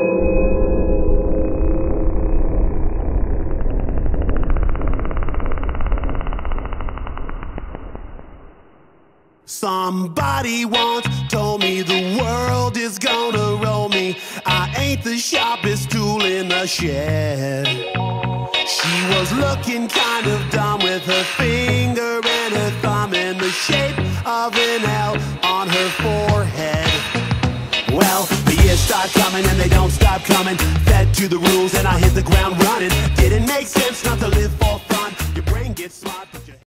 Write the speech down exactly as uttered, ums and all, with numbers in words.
Somebody once told me the world is gonna roll me. I ain't the sharpest tool in the shed. She was looking kind of dumb with her finger and her thumb in the shape of an L on her forehead. Well, the years start coming and they don't stop coming. Fed to the rules and I hit the ground running. Didn't make sense not to live